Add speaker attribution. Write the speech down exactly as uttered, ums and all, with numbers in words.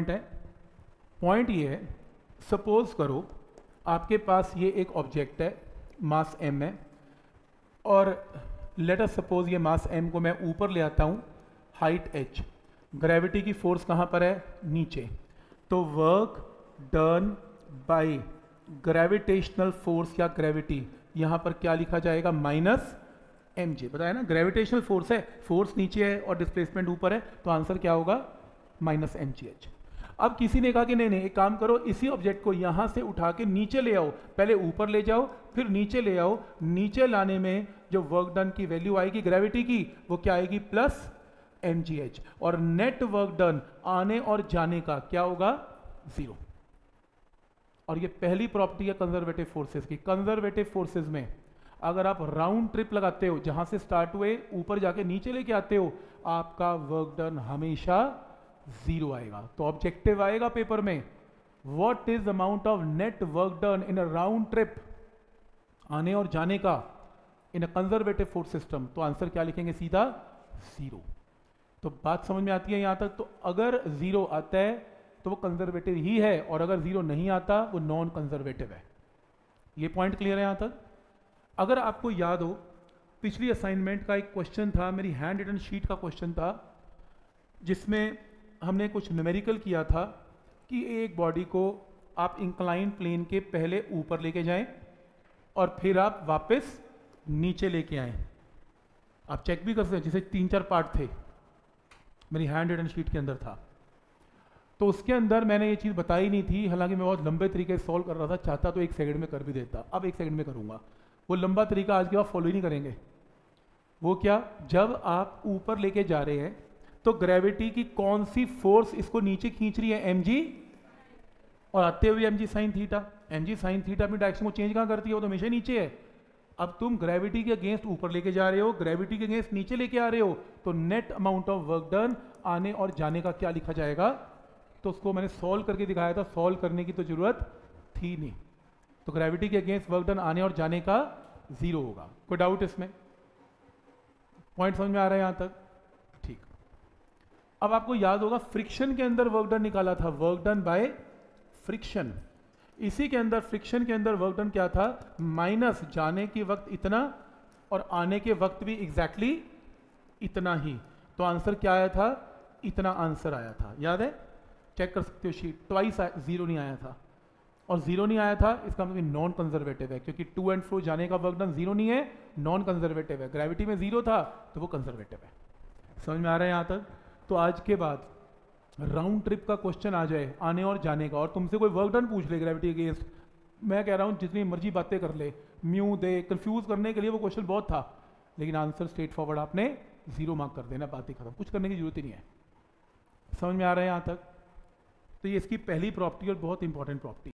Speaker 1: Point है। Point ये है, सपोज करो आपके पास ये एक ऑब्जेक्ट है, मास m है, और लेट अस सपोज ये मास m को मैं ऊपर ले आता हूँ, हाइट h, ग्रेविटी की फोर्स कहाँ पर है, नीचे। तो work done by gravitational force या ग्रेविटी, यहाँ पर क्या लिखा जाएगा, माइनस एम जे। बताया ना, ग्रेविटेशनल फोर्स है, फोर्स नीचे है और डिस्प्लेसमेंट ऊपर है, तो आंसर क्या होगा, माइनस एम जी एच। अब किसी ने कहा कि नहीं नहीं एक काम करो, इसी ऑब्जेक्ट को यहाँ से उठा के नीचे ले आओ, पहले ऊपर ले जाओ फिर नीचे ले आओ, नीचे लाने में जो वर्क डन की वैल्यू आएगी ग्रेविटी की, वो क्या आएगी, प्लस एम जी एच, और नेट वर्क डन आने और जाने का क्या होगा, जीरो। और ये पहली प्रॉपर्टी है कंजर्वेटिव फोर्सेस की। कंजर्वेटिव फोर्सेस में अगर आप राउंड ट्रिप लगाते हो, जहां से स्टार्ट हुए ऊपर जाके नीचे लेके आते हो, आपका वर्क डन हमेशा जीरो आएगा। तो ऑब्जेक्टिव आएगा पेपर में, what is amount of net work done in a round trip, आने और जाने का, in a conservative force system. तो आंसर क्या लिखेंगे, सीधा जीरो। तो बात समझ में आती है यहां तक। तो अगर जीरो आता है तो वो कंजर्वेटिव ही है, और अगर जीरो नहीं आता वो नॉन कंजर्वेटिव है। ये पॉइंट क्लियर है यहां तक। अगर आपको याद हो, पिछली असाइनमेंट का एक क्वेश्चन था, मेरी हैंड रिटन शीट का क्वेश्चन था, जिसमें हमने कुछ न्यूमेरिकल किया था कि एक बॉडी को आप इंक्लाइन प्लेन के पहले ऊपर लेके जाएं और फिर आप वापस नीचे लेके आएं। आप चेक भी कर सकते हैं, जैसे तीन चार पार्ट थे, मेरी हैंड रिटन शीट के अंदर था। तो उसके अंदर मैंने ये चीज़ बताई नहीं थी, हालांकि मैं बहुत लंबे तरीके से सॉल्व कर रहा था, चाहता तो एक सेकंड में कर भी देता, अब एक सेकंड में करूंगा। वो लंबा तरीका आज के बाद फॉलो ही नहीं करेंगे। वो क्या, जब आप ऊपर लेके जा रहे हैं तो ग्रेविटी की कौन सी फोर्स इसको नीचे खींच रही है, एम जी, और आते हुए M G sine theta. M G sine theta अपनी डायरेक्शन को चेंज कहाँ करती है, वो तो हमेशा नीचे है। अब तुम ग्रेविटी के अगेंस्ट ऊपर लेके जा रहे हो, ग्रेविटी के अगेंस्ट नीचे लेके आ रहे हो, तो net amount of work done आने और जाने का क्या लिखा जाएगा। तो उसको मैंने सॉल्व करके दिखाया था, सॉल्व करने की तो जरूरत थी नहीं। तो ग्रेविटी के अगेंस्ट वर्क डन आने और जाने का जीरो होगा। कोई डाउट इसमें, पॉइंट समझ में आ रहा है यहां तक, ठीक। अब आपको याद होगा फ्रिक्शन के अंदर वर्क डन निकाला था, वर्क डन बाय फ्रिक्शन। इसी के अंदर फ्रिक्शन के अंदर वर्क डन क्या था, माइनस जाने के वक्त इतना और आने के वक्त भी एग्जैक्टली इतना ही। तो आंसर क्या आया था, इतना आंसर आया था, याद है, चेक कर सकते हो शीट, ट्वाइस जीरो नहीं आया था। और जीरो नहीं आया था इसका मतलब नॉन कंजर्वेटिव है, क्योंकि टू एंड फ्रो जाने का वर्क डन जीरो नहीं है, नॉन कंजर्वेटिव है। ग्रेविटी में जीरो था तो वो कंजर्वेटिव है। समझ में आ रहा है यहाँ तक। तो आज के बाद राउंड ट्रिप का क्वेश्चन आ जाए, आने और जाने का, और तुमसे कोई वर्क डन पूछ ले ग्रेविटी अगेंस्ट, मैं कह रहा हूँ जितनी मर्जी बातें कर ले, म्यू दे, कंफ्यूज करने के लिए वो क्वेश्चन बहुत था, लेकिन आंसर स्ट्रेट फॉरवर्ड आपने जीरो मार्क कर देना, बातें खत्म, कुछ करने की जरूरत ही नहीं है। समझ में आ रहा है यहाँ तक। तो ये इसकी पहली प्रॉपर्टी और बहुत इंपॉर्टेंट प्रॉपर्टी।